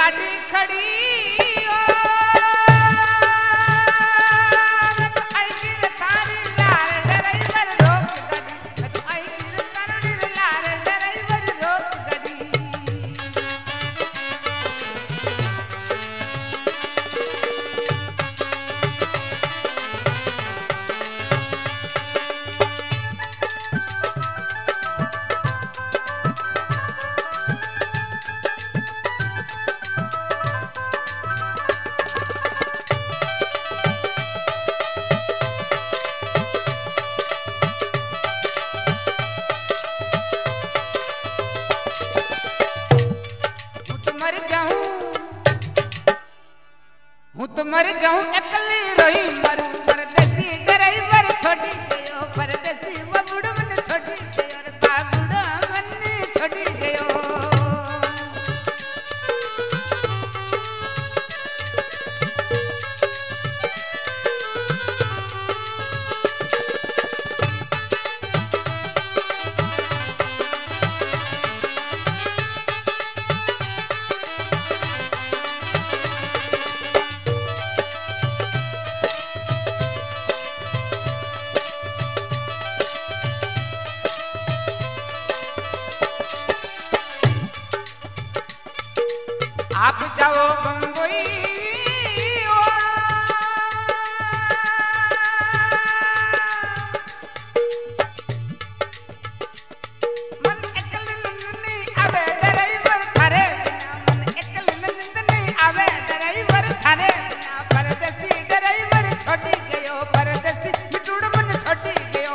गाड़ी खड़ी हूँ तो मर जाऊं अकेली रही मरू परदेसी ड्राइवर छोड़ी गयो परदेसी बबुड़ मन छोड़ी गयो रे बाबुड़ा मन छोड़ी गयो आप जाओ बम्बई मन एकल नंदनी आवे ड्राइवर थारे मन एकल नंदनी आवे ड्राइवर थारे परदेसी ड्राइवर छोड़ी गयो परदेसी मिटुड़ मन छोड़ी गयो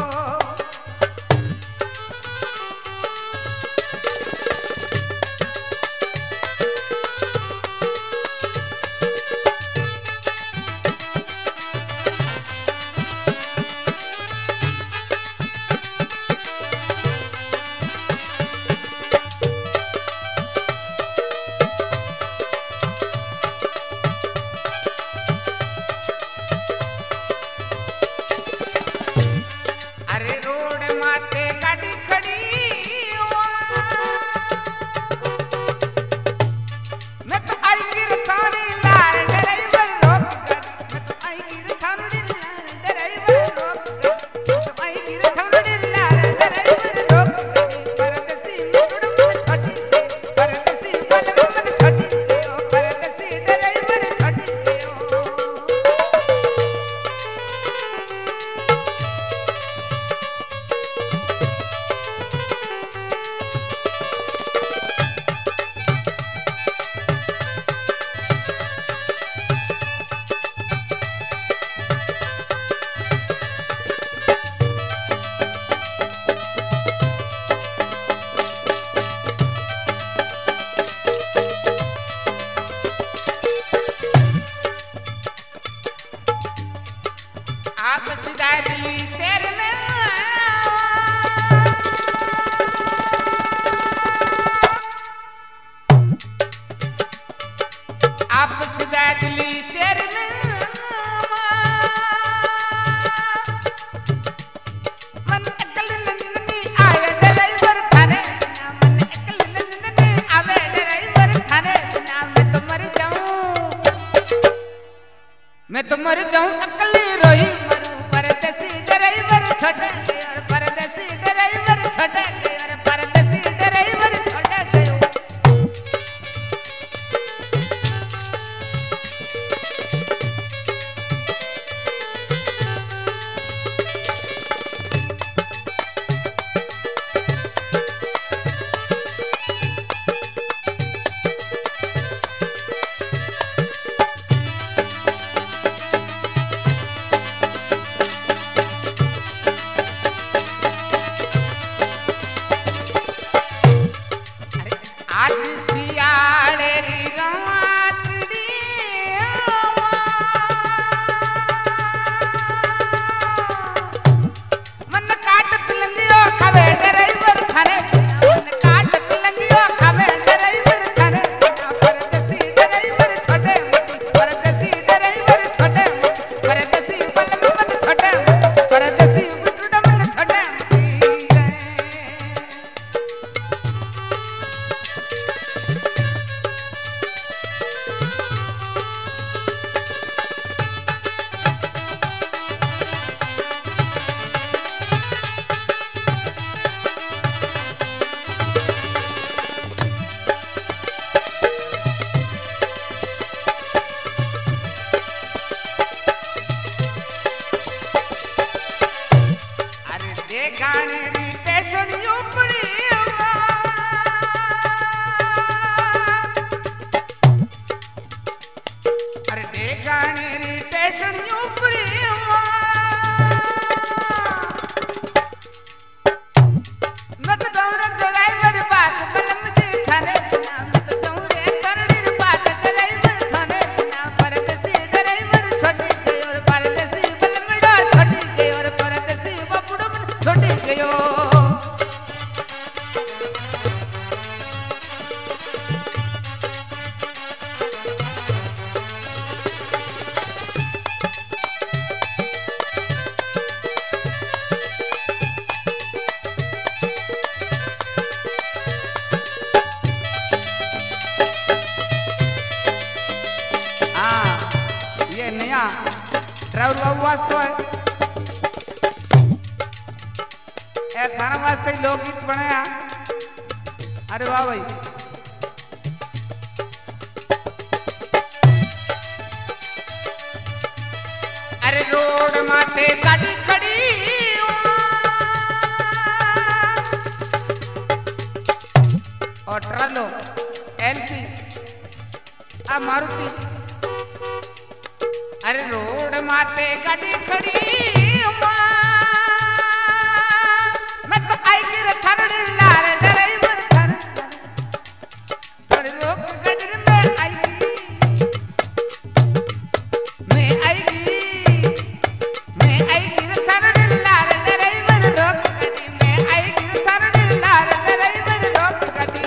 आप सीधा दिल्ली शहर में आप सीधा दिल्ली शहर में मन एकल नंदनी आए ड्राइवर थाने मन एकल नंदनी आवे ड्राइवर थाने मैं तो मर जाऊं अकेली रही परदेसी ड्राइवर छोड़ गयो परदेसी ड्राइवर छोड़ गयो परदेसी ड्राइवर छोड़ गयो अरे ठेकाने री स्टेशन ऊपरी मत दौड़ ड्राइवर बात कलम जी थाने बिना मत दौड़े करड़ी बात ड्राइवर थाने बिना परदेसी ड्राइवर छोटी गयो और परदेसी बलमड़ा छोटी गयो और परदेसी बबुड़ छोटी गयो ड्राइवर बाबू वास्तव है थाना वास्ते लोकगीत बनाया। अरे वाह भाई अरे रोड माथे गाड़ी खड़ी और ट्रलो एलसी आ मारुति अरे रोड माते गाड़ी खड़ी मैं तो आई गिर थरड़ लार ड्राइवर थर थोड़ी रोक गजर में आई गिर थरड़ लार ड्राइवर रोक गजर में आई गिर थरड़ लार ड्राइवर रोक गजर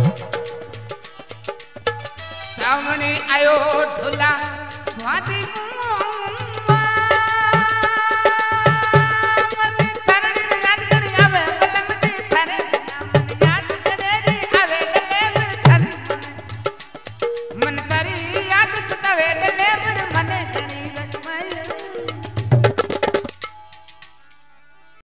सामने आयो ढोला स्वाति